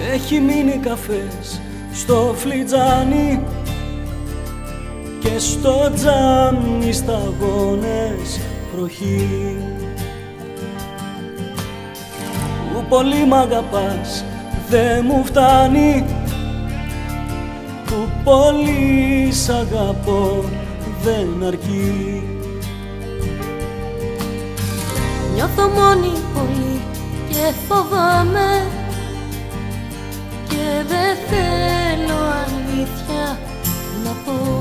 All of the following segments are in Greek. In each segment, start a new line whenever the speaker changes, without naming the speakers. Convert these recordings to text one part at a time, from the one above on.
Έχει μείνει καφές στο φλιτζάνι και στο τζάμι σταγόνες βροχή. Που πολύ μ' αγαπάς δε μου φτάνει, που πολύ σ' αγαπώ δεν αρκεί.
Νιώθω μόνη πολύ και φοβάμαι και δεν θέλω αλήθεια να πω.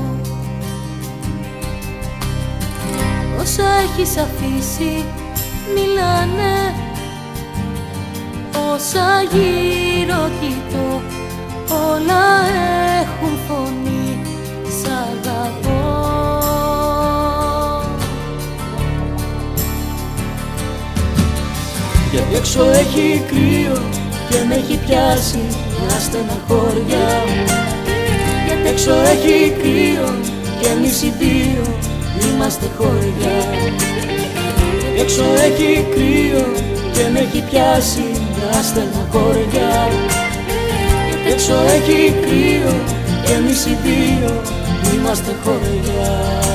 Όσα έχεις αφήσει μιλάνε, όσα γύρω κοιτώ όλα έχουν φωνή, σ' αγαπώ.
Γιατί έξω έχει κρύο και με έχει πιάσει μια στεναχώρια. Γιατί έξω έχει κρύο και εμείς οι δύο είμαστε χώρια. Γιατί έξω έχει κρύο και με έχει πιάσει μια στεναχώρια. Γιατί έξω έχει κρύο και εμείς οι δύο είμαστε χώρια.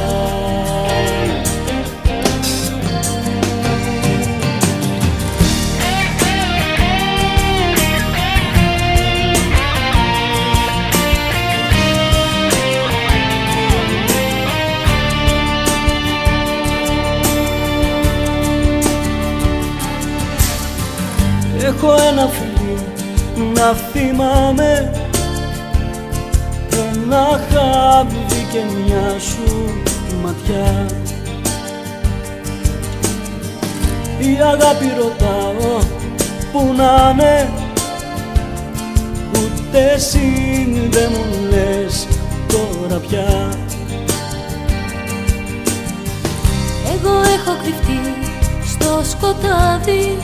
Έχω ένα φιλί να θυμάμαι, ένα χάδι και μια σου ματιά. Η αγάπη ρωτάω που να'ναι, ούτε εσύ δεν μου λες τώρα πια.
Εγώ έχω κρυφτεί στο σκοτάδι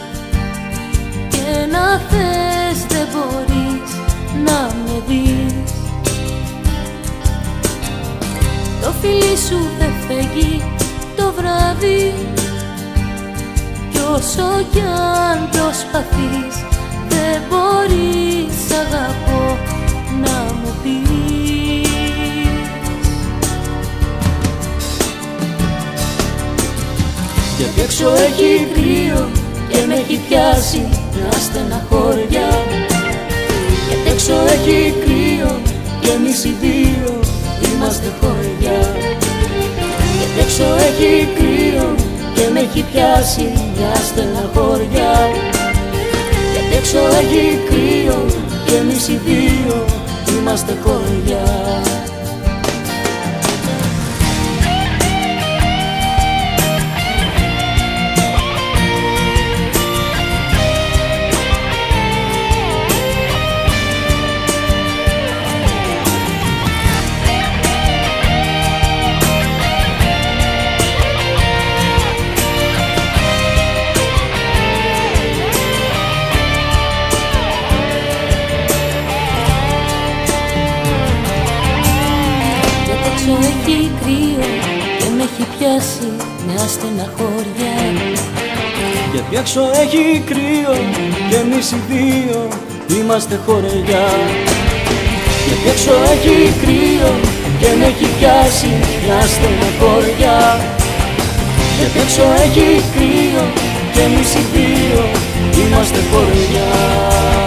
και να θες δεν μπορείς να με δεις. Το φιλί σου δεν φεύγει το βράδυ κι όσο κι αν προσπαθείς δεν μπορείς αγαπώ να μου πεις.
Γιατί έξω έχει κρύο και με έχει πιάσει μια στεναχώρια. Γιατί έξω έχει κρύο και εμείς οι δύο είμαστε χώρια. Γιατί έξω έχει κρύο και με έχει πιάσει μια στεναχώρια. Γιατί έξω έχει κρύο και εμείς οι δύο είμαστε χώρια.
Έχει κρύο και με έχει πιάσει μια στεναχώρια.
Γιατί έξω έχει κρύο και εμείς οι δύο είμαστε χωριά. Γιατί έξω έχει κρύο και με έχει πιάσει μια στεναχώρια. Γιατί έξω έχει κρύο και εμείς οι δύο είμαστε χωριά.